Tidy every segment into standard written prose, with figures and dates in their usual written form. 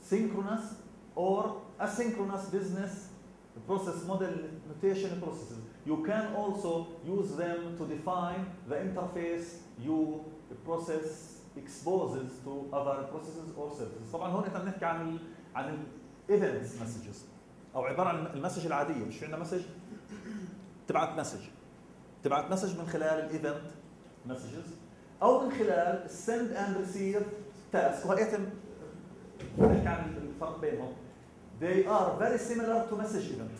synchronous or asynchronous business process model notation processes. You can also use them to define the interface you process exposes to other processes or services. طبعا هون احنا بنحكي عن الايفنتس مسجز او عباره عن المسج العاديه، مش في عندنا مسج تبعت مسج من خلال الايفنت مسجز او من خلال السند اند ريسيف تاسك. وهيتم نحكي عن الفرق بينهم. They are very similar to message event.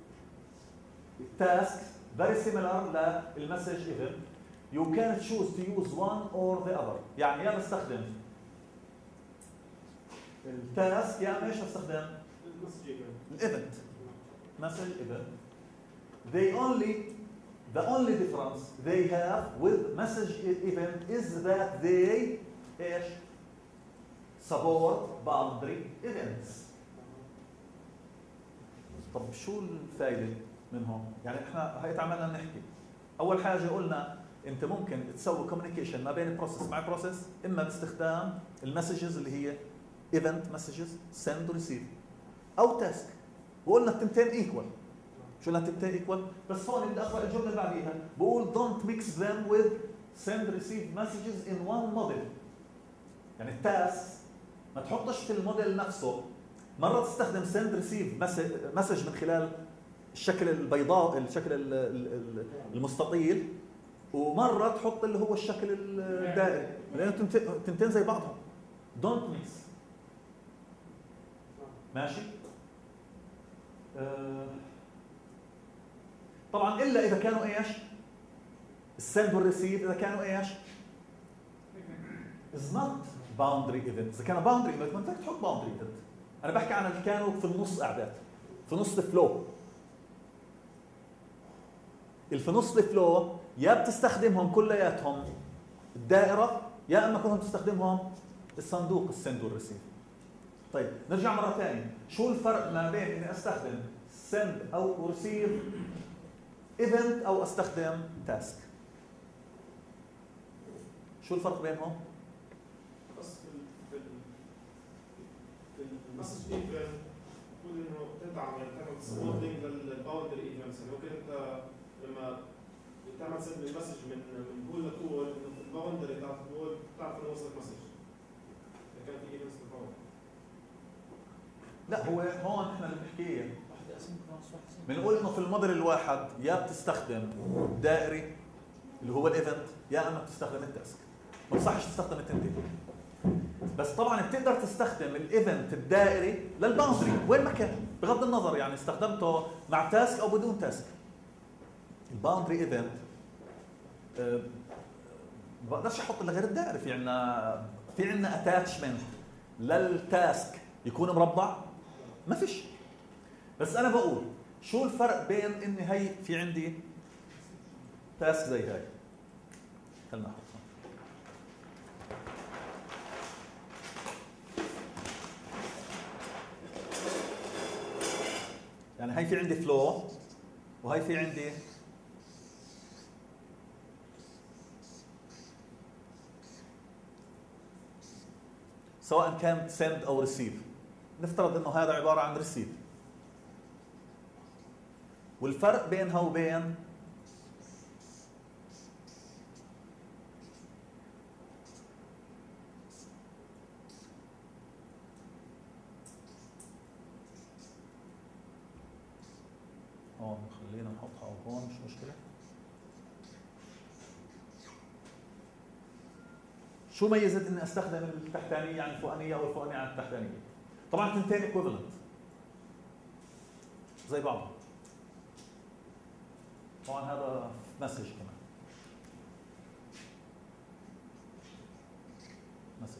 Task very similar للمسج event. You can choose to use one or the other. يعني يا بستخدم التاسك يا ايش بستخدم؟ الايفنت. message event. The only difference they have with message event is that they ايش؟ support boundary events. طب شو الفائده منهم؟ يعني احنا هيك عملنا نحكي. اول حاجه قلنا انت ممكن تسوي كوميونيكيشن ما بين بروسيس مع بروسيس اما باستخدام المسجز اللي هي ايفنت مسجز سند وريسيف او تاسك. وقلنا التنتين ايكوال. شو قلنا التنتين ايكوال؟ بس هون بدي اقرا الجمله اللي بعديها بقول don't mix them with send receive messages in one model. يعني التاسك ما تحطش في الموديل نفسه. مرة تستخدم send receive مسج من خلال الشكل البيضاء الشكل المستطيل، ومرة تحط اللي هو الشكل الدائري، لأنه تنتين زي بعضهم. don't mix. ماشي؟ طبعا إلا إذا كانوا إيش؟ السند والريسيف إذا كانوا إيش؟ is not boundary event. إذا كانوا boundary event ما بدك تحط boundary event. أنا بحكي عن اللي كانوا في النص أعداد، في نص الفلو. في نص الفلو يا بتستخدمهم كلياتهم الدائرة يا إما كنتم تستخدمهم الصندوق السند والريسيف. طيب نرجع مرة ثانية، شو الفرق ما بين إني أستخدم سند أو ريسيف ايفنت أو أستخدم تاسك؟ شو الفرق بينهم؟ المسج ايفنت المفروض انه تدعم يعني تعمل سبورتنج للباوندري ايفنتس. يعني ممكن انت لما تعمل سند المسج من بول لبول انه في الباوندري تاعت البول بتعرف انه وصلت مسج. اذا كان في ايفنتس بالباوندري. لا هو هون احنا اللي بنحكيه بنقول انه في الموديل الواحد يا بتستخدم دائري اللي هو الايفنت يا اما بتستخدم التاسك. ما بصحش تستخدم التنتين. بس طبعا بتقدر تستخدم الايفنت الدائري للباوندري وين ما كان بغض النظر يعني استخدمته مع تاسك او بدون تاسك. الباوندري ايفنت ما بقدرش احط الا غير الدائري. في عندنا اتاتشمنت للتاسك يكون مربع؟ ما فيش. بس انا بقول شو الفرق بين اني هي في عندي تاسك زي هاي، خلينا نحطها يعني هاي في عندي فلو وهي في عندي سواء كانت سند او ريسيف. نفترض انه هذا عباره عن ريسيف، والفرق بينها وبين هون خلينا نحطها هون مش مشكله. شو ميزت اني استخدم التحتانيه عن الفوقانيه او الفوقانيه عن التحتانيه؟ طبعا تنتين ايكويفالنت زي بعض. طبعا هذا مسج كمان مسج.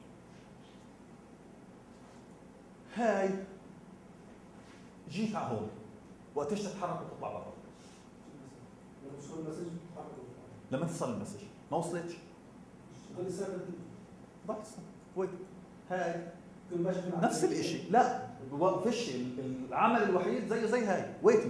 هاي جيت على هون وقتاش تتحرك وتطلع برا؟ لما توصل المسج بتتحرك. لما توصل المسج ما وصلتش بس ويت. هاي نفس الشيء. لا فيش العمل الوحيد زي هاي ويتنج.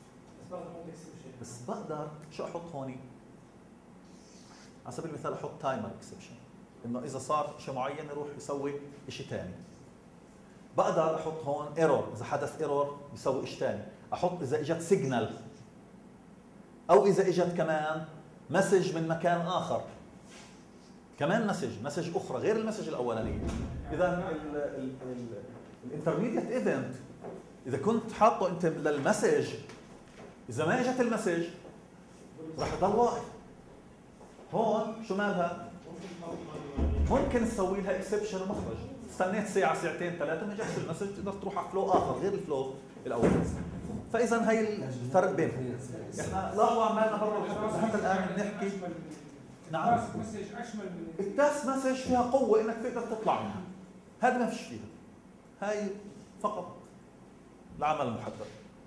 بس بقدر شو احط هون؟ على سبيل المثال احط تايمر اكسبشن، انه اذا صار شيء معين يروح يسوي شيء ثاني. بقدر احط هون ايرور، اذا حدث ايرور بيسوي شيء ثاني، احط اذا اجت سيجنال او اذا اجت كمان مسج من مكان اخر، كمان مسج اخرى غير المسج الاولانيه. اذا الانترميديت ايفنت اذا كنت حاطه انت للمسج، اذا ما اجت المسج راح يضل واقف. هون شو مالها؟ ممكن تسوي لها اكسبشن ومخرج، استنيت ساعه ساعتين ثلاثه ما جاتش المسج، تقدر تروح على فلو اخر غير الفلو الاول. فاذا هي الفرق بينهم. احنا لاحظوا عمالنا برا الحدود حتى الان بنحكي. نعم، التاسك مسج فيها قوه انك تقدر تطلع منها، هذا ما فيش فيها، هاي فقط العمل المحدد.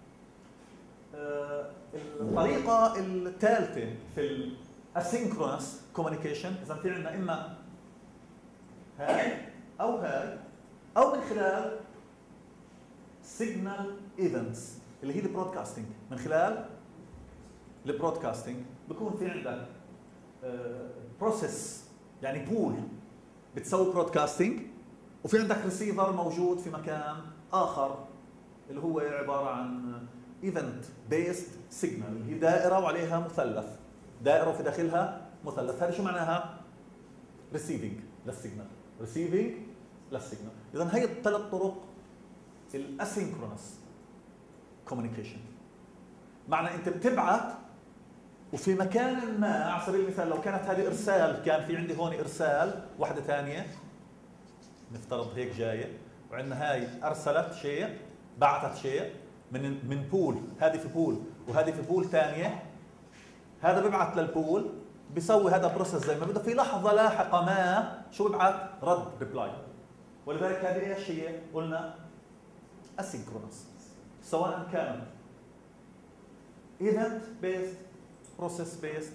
الطريقه الثالثه في الاسينكرونس كوميونيكيشن، اذا في عندنا اما هاي او من خلال سيجنال ايفنتس اللي هي البرودكاستنج. من خلال البرودكاستنج بكون في عندك بروسيس، يعني بول بتسوي برودكاستنج، وفي عندك ريسيفر موجود في مكان اخر اللي هو عباره عن ايفنت بيست سيجنال، اللي هي دائره وعليها مثلث، دائره وفي داخلها مثلث. هذا شو معناها؟ ريسيفنج للسيجنال، ريسيفنج للسيجنال. اذا هي الثلاث طرق الاسينكرونس كوميونيكيشن. معنى انت بتبعت وفي مكان ما، على سبيل المثال لو كانت هذه ارسال، كان في عندي هون ارسال واحده ثانيه نفترض هيك جايه، وعندنا هاي ارسلت شيء، بعثت شيء من بول، هذه في بول وهذه في بول ثانيه، هذا ببعث للبول بيسوي هذا بروسيس زي ما بده، في لحظه لاحقه ما شو ببعث؟ رد، ريبلاي. ولذلك هذه ايش هي؟ قلنا اسينكرونس، سواء كان ايفنت بيست، بروسيس بيست،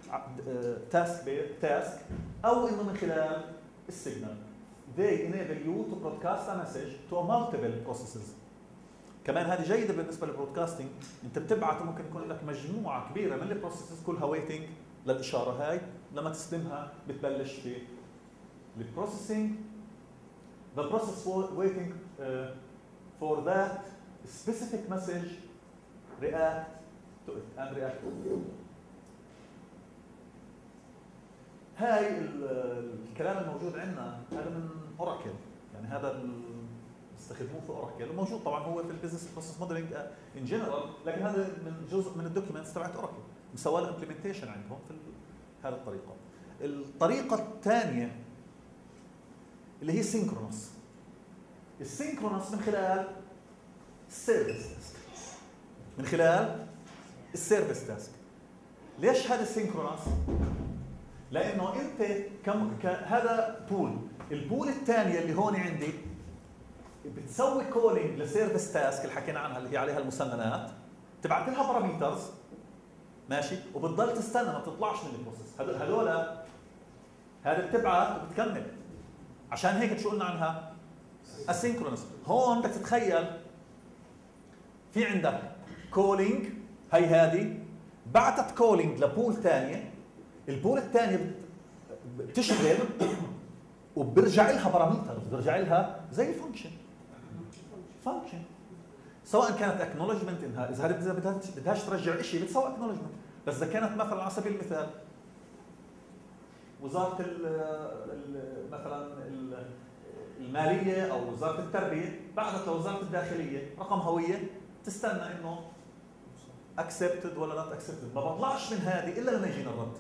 تاسك، او انه من خلال السيجنال. They enable you to broadcast a message to multiple processes. كمان هذه جيده بالنسبه للبرودكاستنج، انت بتبعت ممكن يكون لك مجموعه كبيره من البروسيسز كلها ويتنج للاشاره هاي، لما تستلمها بتبلش في البروسيسنج. The process waiting for that specific message react to it and react to it. هاي الكلام الموجود عندنا هذا من اوراكل، يعني هذا استخدموه في اوراكل، وموجود طبعا هو في البيزنس بروسيس موديلنج ان جنرال، لكن هذا من جزء من الدوكيومنتس تبعت اوراكل مسوى له امبلمنتيشن عندهم في هذه الطريقه. الطريقه الثانيه اللي هي سينكرونس. السينكرونس من خلال السيرفيس تاسك، من خلال السيرفيس تاسك. ليش هذا السينكرونس؟ لانه انت هذا بول، البول الثانيه اللي هون عندي بتسوي كولينج لسيرفيس تاسك اللي حكينا عنها اللي هي عليها المسننات، تبعت لها باراميترز ماشي، وبتضل تستنى ما بتطلعش من البروسيس. هذول هذا بتبعت وبتكمل. عشان هيك شو قلنا عنها؟ اسينكرونس. هون بدك تتخيل في عندك كولينج، هذه بعتت كولينج لبول ثانيه، البول الثانيه بتشتغل وبرجع لها باراميتر، برجع لها زي فانكشن سواء كانت اكنولجمنت انها اذا بدهاش ترجع شيء بتسوي اكنولجمنت. بس اذا كانت مثلا على سبيل المثال وزاره مثلا الماليه او وزاره التربيه بعثت لوزاره الداخليه رقم هويه، تستنى انه اكسبتد ولا نوت اكسبتد، ما بطلعش من هذه الا لما يجينا الرد.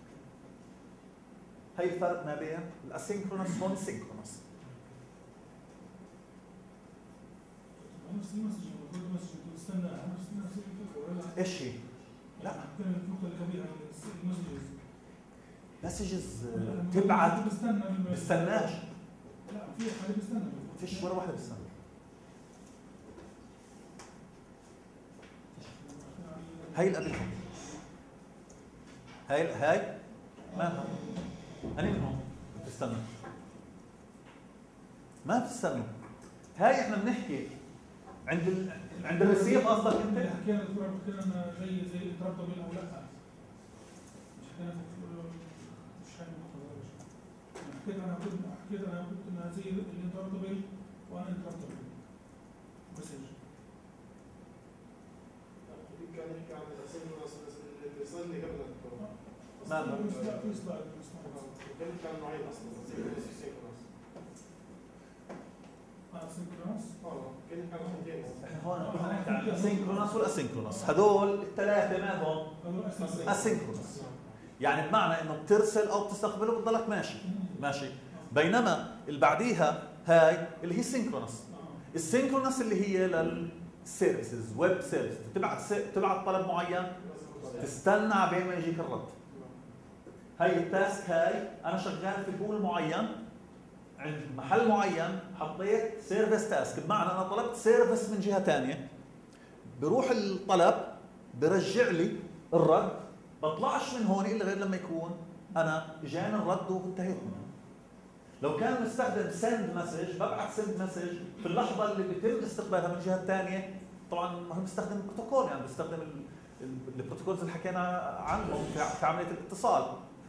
هي الفرق ما بين الاسينكرونس والسينكرونس. ايش هي؟ لا مسجز تبعت بستناش. لا في حاجه بستنى، فيش ولا واحده بستنى. هاي اللي قبلهم، هاي ما أنا منهم بتستنى، ما بتستنى. هاي احنا بنحكي عند الريسيف. قصدك انت؟ حكينا دكتور حكينا زي انتربتبل او لا، مش حكينا مش حكينا انا كنت انها زي الانتربتبل وانا انتربتبل. يصل لي قبل الدكتور. نعم. في سلايد كان نوعين اصلا سينكرونس وسينكرونس. اسynchronous. كان حاجتين. احنا هون كنا نحكي عن الاسynchronous والاسynchronous، هدول الثلاثه مالهم اسynchronous. يعني بمعنى انه بترسل او بتستقبله بتضلك ماشي. بينما اللي بعديها هاي اللي هي سينكرونس. السينكرونس اللي هي للسيرفيسز، ويب سيرفيس، تبعت طلب معين تستنى عبين ما يجيك الرد. هاي التاسك هاي انا شغال في بول معين عند محل معين، حطيت سيرفيس تاسك، بمعنى انا طلبت سيرفيس من جهه ثانيه، بروح الطلب برجع لي الرد، بطلعش من هون الا غير لما يكون انا اجاني الرد وانتهيت منه. لو كان مستخدم سند مسج، ببعث سند مسج في اللحظه اللي بيتم استقبالها من الجهه الثانيه. طبعا هو بيستخدم بروتوكول، يعني بيستخدم البروتوكولز اللي حكينا عنهم في عمليه الاتصال.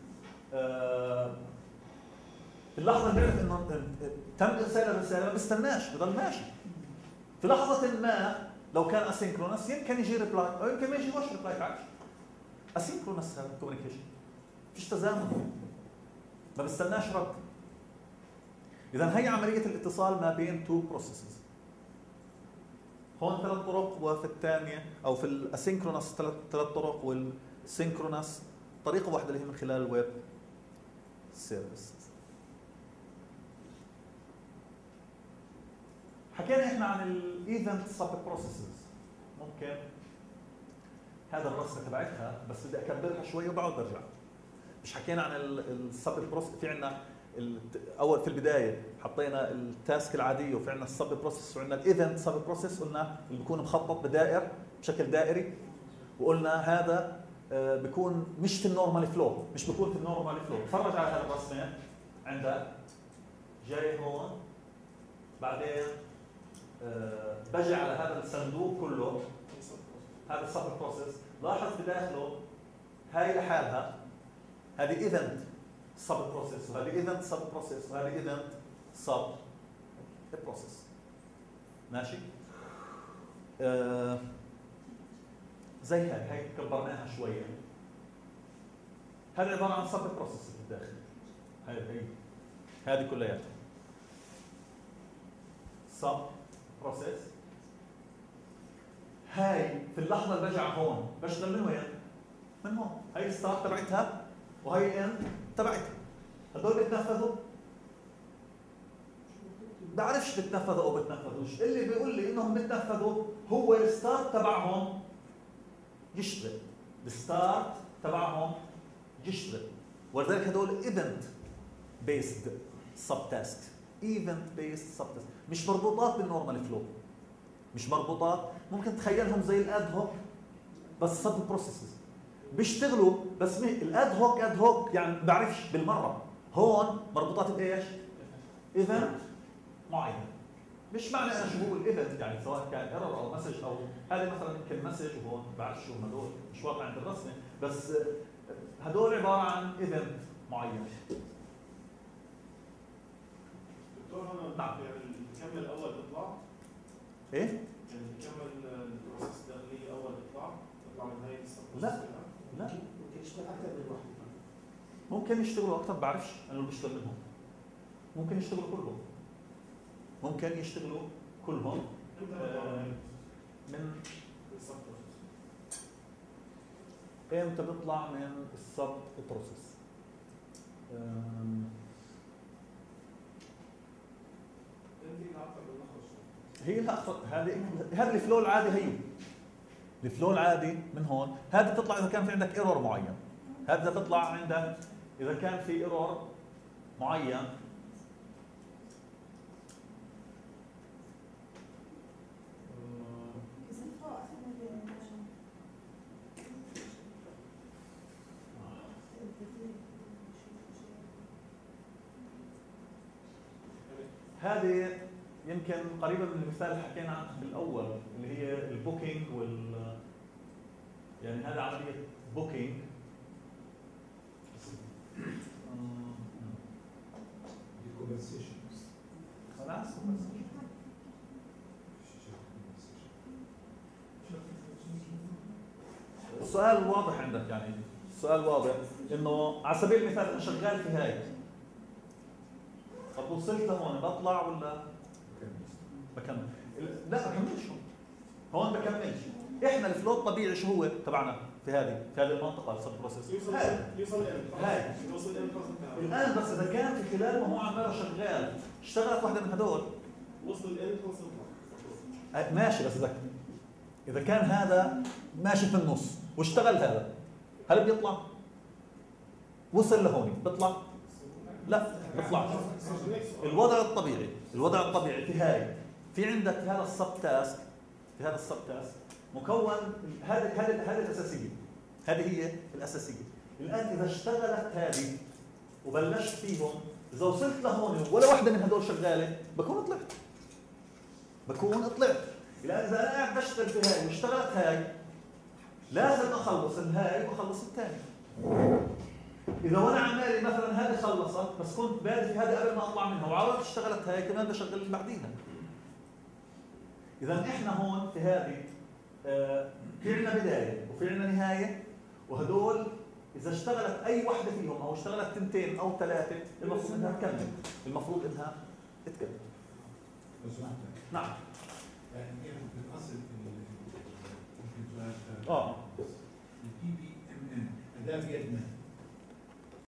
في اللحظه اللي بيعرف انه تم ارسال الرساله ما بيستناش، بضل ماشي. في لحظه ما لو كان اسينكرونس يمكن يجي ريبلاي او يمكن ما يجيش ريبلاي بعد. اسينكرونس هذا كوميونيكيشن، فيش تزامن، ما بستناش رد. اذا هي عمليه الاتصال ما بين تو بروسيسز. هون 3 طرق، وفي الثانيه او في الاسينكرونس 3 طرق، والسينكرونس طريقه واحده اللي هي من خلال الويب سيرفيس. حكينا احنا عن الايفنت سب بروسيسز. ممكن هذا الرسمه تبعتها بس بدي اكبرها شوي وبعد برجع. مش حكينا عن السب بروسيس، في عندنا اول في البدايه حطينا التاسك العاديه، وفي عندنا السب بروسيس، وعندنا الايفنت سب بروسيس، قلنا اللي بيكون مخطط بدائر بشكل دائري، وقلنا هذا بيكون مش في النورمال فلو، مش بيكون في النورمال فلو. تفرج على هذه الرسمه، عندك جاي هون، بعدين بجي على هذا الصندوق كله، هذا السب بروسيس، لاحظ بداخله هاي لحالها، هذه ايفنت سب بروسيس، وهذه ايفنت سب بروسيس، وهذه ايفنت سب بروسيس. ماشي؟ زي هاي كبرناها شويه. هذا عباره عن سب بروسيس في الداخل. هذه كلياتها سب بروسيس. هاي في اللحظه اللي برجع هون بشتغل من وين؟ من هون. هاي الستارت تبعتها وهي اند تبعتها. هدول بيتنفذوا؟ بعرفش بتنفذوا او بتنفذوش، اللي بيقول لي انهم بتنفذوا هو الستارت تبعهم يشتغل، الستارت تبعهم يشتغل. ولذلك هدول ايفنت بيسد سب تاسك، ايفنت بيسد سب تاسك، مش مربوطات بالنورمال فلو، مش مربوطات. ممكن تخيلهم زي الاد هوك بس سب بروسيسز بيشتغلوا، بس الاد هوك اد هوك يعني ما بعرفش بالمره. هون مربوطات بايش؟ ايفنت معين. مش معنى انا شو هو الايفنت، يعني سواء كان ايرور او مسج، او هذا مثلا يمكن مسج وهون ما بعرفش شو هدول، مش واضح عند الرسمه، بس هدول عباره عن ايفنت معين. دكتور هون نعم. يعني الكمل الاول بيطلع؟ ايه؟ يعني الكمل البروسيس الداخليه اول بيطلع من هاي السب لا. لا، ممكن يشتغل اكثر من واحد. ممكن يشتغلوا اكثر، بعرفش انا اللي بشتغل منهم. ممكن يشتغلوا كلهم. ممكن يشتغلوا كلهم من السب بروسيس. امتى بيطلع من السب بروسيس؟ هي هذا الفلو العادي. هي الفلو العادي من هون، هذه بتطلع اذا كان في عندك ايرور معين. هذا بتطلع عندك اذا كان في ايرور معين. هذه يمكن قريبه من المثال اللي حكينا عنه بالاول، اللي هي البوكينج يعني هذا عمليه بوكينج. خلاص السؤال واضح عندك، يعني السؤال واضح انه على سبيل المثال انا شغال في هاي، طب وصلت لهون بطلع ولا بكمل؟ لا بكملش هون بكملش. احنا الفلو الطبيعي شو هو تبعنا في هذه المنطقه السب بروسيس يوصل هاي الان. بس اذا كان في خلال ما هو عماله شغال اشتغلت واحده من هدول وصل الاند خلص ماشي. بس اذا كان هذا ماشي في النص واشتغل هذا، هل بيطلع؟ وصل لهون بيطلع؟ لا بيطلعش. الوضع الطبيعي في هاي، في عندك هذا السب تاسك، مكون هذه الاساسيه، هذه هي الاساسيه. الان اذا اشتغلت هذه وبلشت فيهم، اذا وصلت لهون ولا واحده من هدول شغاله بكون طلعت. الان اذا انا قاعد بشتغل في هاي واشتغلت هاي، لازم اخلص الهاي واخلص الثاني. اذا وانا عمالي مثلا هذه خلصت بس كنت بادئ في هذه قبل ما اطلع منها وعرفت اشتغلت هاي، كمان بشغل اللي بعديها. اذا احنا هون في هذه في عندنا بدايه وفي عندنا نهايه، وهدول اذا اشتغلت اي واحده فيهم او اشتغلت 2 أو 3 المفروض انها تكمل، تكمل. نعم. يعني في الاصل اه البي بي ام ان اداه بيدنا